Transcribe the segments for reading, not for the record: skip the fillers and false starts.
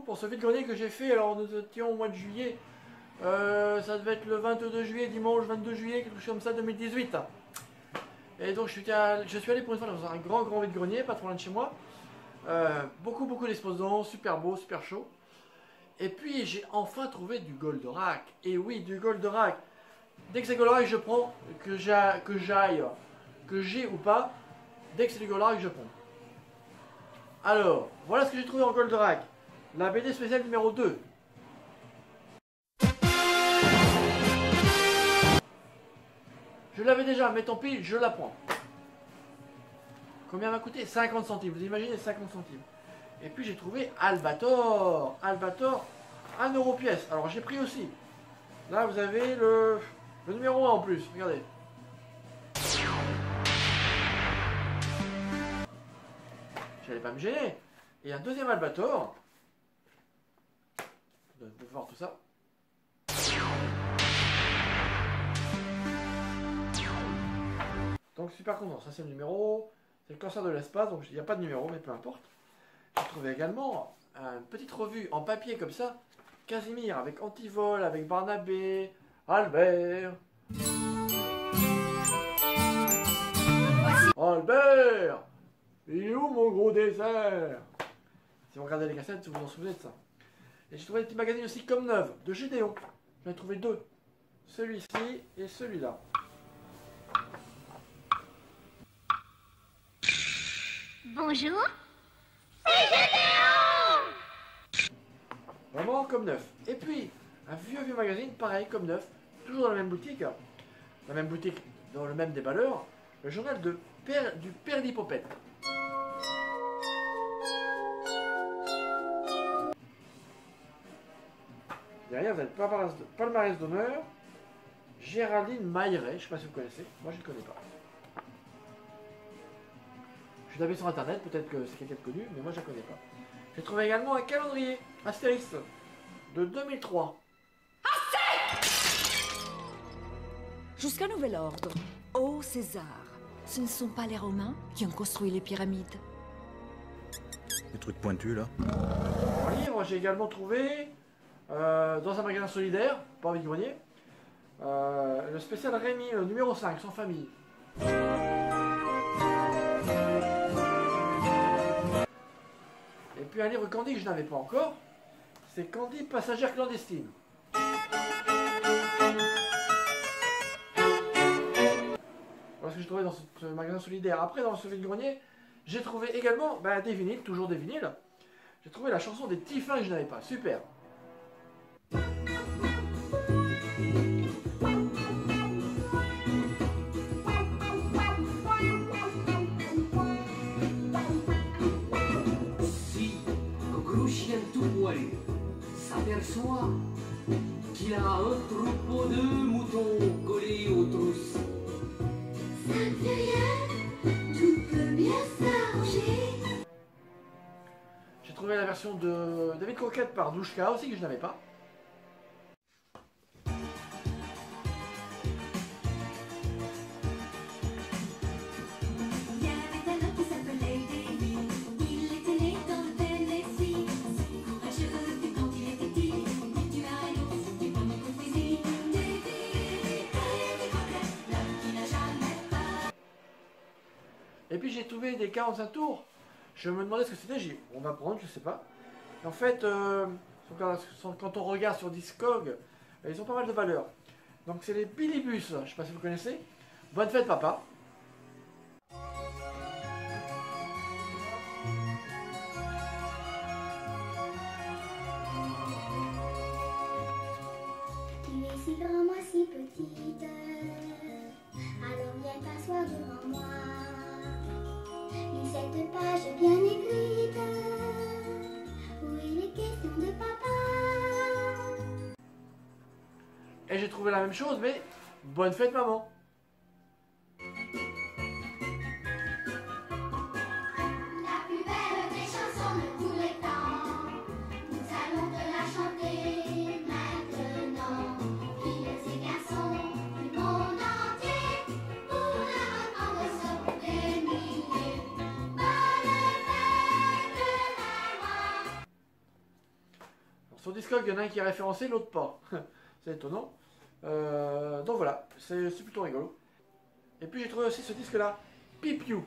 pour ce vide-grenier que j'ai fait. Alors nous étions au mois de juillet. Ça devait être le 22 juillet, dimanche 22 juillet, quelque chose comme ça, 2018. Et donc je suis allé pour une fois dans un grand vide-grenier, pas trop loin de chez moi. Beaucoup d'exposants, super beau, super chaud. Et puis j'ai enfin trouvé du Goldorak. Et oui, du Goldorak. Dès que c'est Goldorak, je prends, que j'ai ou pas. Dès que c'est du Goldorak, je prends. Alors, voilà ce que j'ai trouvé en Goldorak. La BD spéciale numéro 2. Je l'avais déjà, mais tant pis, je la prends. Combien m'a coûté? 50 centimes, vous imaginez 50 centimes. Et puis j'ai trouvé Albator. Albator, 1 euro pièce. Alors j'ai pris aussi. Là vous avez le numéro 1 en plus, regardez. J'allais pas me gêner. Et un deuxième Albator. Vous pouvez voir tout ça. Donc super content, ça c'est le numéro. C'est le cancer de l'espace, donc il n'y a pas de numéro, mais peu importe. J'ai trouvé également une petite revue en papier comme ça. Casimir avec Antivol, avec Barnabé, Albert. Albert, il est où mon gros dessert? Si vous regardez les cassettes, vous vous en souvenez de ça. Et j'ai trouvé des petits magazines aussi comme neuf, de Gédéon. J'en ai trouvé deux. Celui-ci et celui-là. Bonjour. C'est Gédéon! Vraiment comme neuf. Et puis, un vieux magazine, pareil, comme neuf. Toujours dans la même boutique. La même boutique, dans le même déballeur. Le journal du Père d'Hippopète. Derrière, vous avez le palmarès d'honneur. Géraldine Mailleret, je ne sais pas si vous connaissez. Moi, je ne le connais pas. Je suis tapé sur internet, peut-être que c'est quelqu'un de connu, mais moi je ne la connais pas. J'ai trouvé également un calendrier Astérix de 2003. Jusqu'à nouvel ordre. Ô César, ce ne sont pas les Romains qui ont construit les pyramides. Des trucs pointus là. En livre, j'ai également trouvé, dans un magasin solidaire, pas vide-grenier, le spécial Rémi, le numéro 5, sans famille. Et puis un livre Candy que je n'avais pas encore, c'est Candy Passagère clandestine. Voilà ce que j'ai trouvé dans ce magasin solidaire. Après, dans ce vide-grenier, j'ai trouvé également des vinyles, toujours des vinyles. J'ai trouvé la chanson des petits fins que je n'avais pas. Super. S'aperçoit qu'il a un troupeau de moutons collés aux trousses. Ça ne fait rien, tout peut bien s'arranger. J'ai trouvé la version de David Croquette par Douchka aussi que je n'avais pas. Et puis j'ai trouvé des 45 tours. Je me demandais ce que c'était, on va prendre, je sais pas. Et en fait, quand on regarde sur Discog, ils ont pas mal de valeurs. Donc c'est les Billibus, je sais pas si vous connaissez. Bonne fête papa. Tu es si grand, moi si petite. Alors viens t'asseoir devant moi. Lis cette page bien écrite où il est question de papa. Et j'ai trouvé la même chose, mais bonne fête maman. La plus belle des chansons de tous les temps, nous allons te la chanter maintenant. Filles et garçons du monde entier, pour la entendre sont des milliers. Bonne fête maman. Discogs, il y en a un qui est référencé, l'autre pas. C'est étonnant. Donc voilà, c'est plutôt rigolo. Et puis j'ai trouvé aussi ce disque-là, Peep You.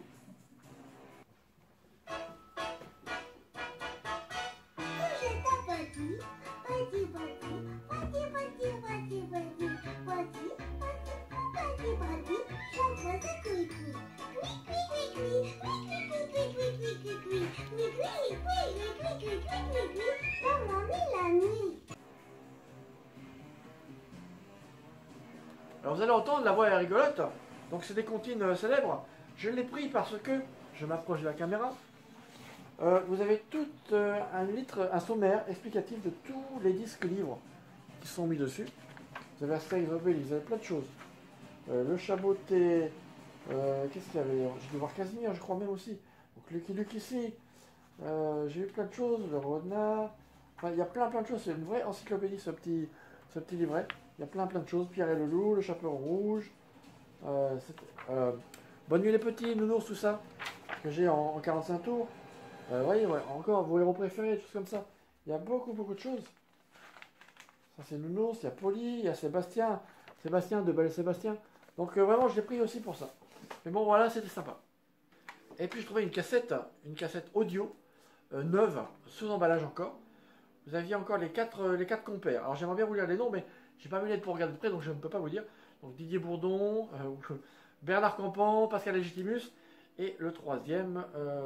Alors vous allez entendre, la voix est rigolote, donc c'est des comptines célèbres. Je l'ai pris parce que, je m'approche de la caméra, vous avez tout un sommaire explicatif de tous les disques livres qui sont mis dessus. Vous avez Astérix Obélix, vous avez plein de choses. Le Chaboté, qu'est-ce qu'il y avait? J'ai dû voir Casimir, je crois même aussi. Donc Lucky Luke ici, j'ai eu plein de choses, le Renard, enfin il y a plein de choses, c'est une vraie encyclopédie ce petit livret. Il y a plein de choses, Pierre et le Loup, le Chaperon Rouge, Bonne nuit les petits, Nounours, tout ça, que j'ai en 45 tours. Voyez, ouais, encore vos héros préférés, tout comme ça. Il y a beaucoup de choses. Ça c'est Nounours, il y a Polly, il y a Sébastien de Belle Sébastien. Donc vraiment je l'ai pris aussi pour ça. Mais bon voilà, c'était sympa. Et puis je trouvais une cassette audio neuve, sous emballage encore. Vous aviez encore les quatre compères. Alors j'aimerais bien vous lire les noms, mais j'ai pas mes lunettes pour regarder de près, donc je ne peux pas vous dire. Donc Didier Bourdon, Bernard Campan, Pascal Légitimus, et le troisième,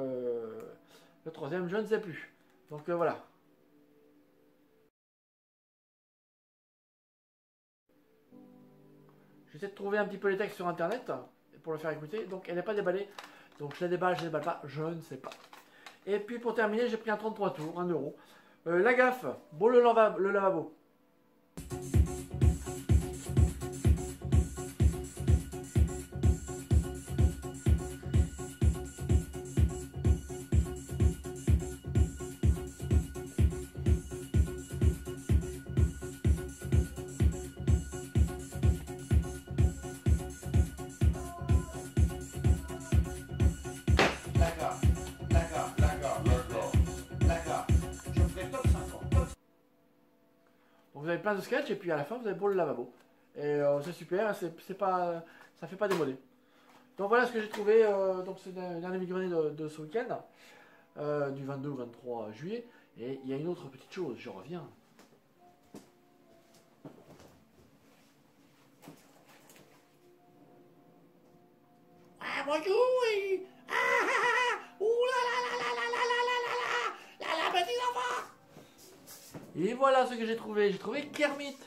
je ne sais plus. Donc voilà. J'essaie de trouver un petit peu les textes sur internet pour le faire écouter. Donc elle n'est pas déballée. Donc je la déballe, pas, je ne sais pas. Et puis pour terminer, j'ai pris un 33 tours, 1 euro. La gaffe, bon le lavabo. Vous avez plein de sketchs et puis à la fin vous avez pour le lavabo. Et c'est super, ça fait pas démoder. Donc voilà ce que j'ai trouvé, donc c'est le dernier vide-grenier de ce week-end, du 22 au 23 juillet. Et il y a une autre petite chose, je reviens. Ah bonjour et... la petite enfant. Et voilà ce que j'ai trouvé. J'ai trouvé Kermit.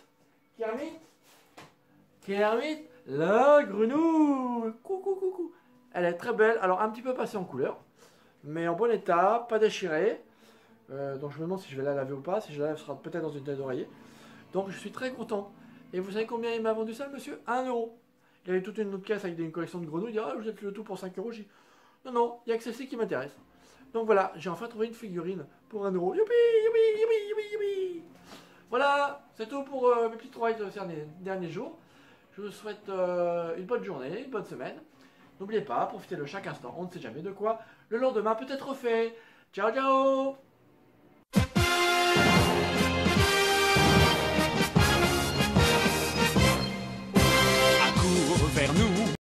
Kermit, la grenouille. Coucou. Elle est très belle. Alors un petit peu passée en couleur, mais en bon état, pas déchirée. Donc je me demande si je vais la laver ou pas. Si je la lave, ce sera peut-être dans une tête d'oreiller. Donc je suis très content. Et vous savez combien il m'a vendu ça, le monsieur? 1 euro. Il y avait toute une autre caisse avec une collection de grenouilles. Il dit, ah, vous êtes le tout pour 5 euros. J'ai dit, non, il n'y a que celle-ci qui m'intéresse. Donc voilà, j'ai enfin trouvé une figurine pour 1 euro. Youpi. Voilà, c'est tout pour mes petits travails de ces derniers jours. Je vous souhaite une bonne journée, une bonne semaine. N'oubliez pas, profitez de chaque instant, on ne sait jamais de quoi le lendemain peut être fait. Ciao.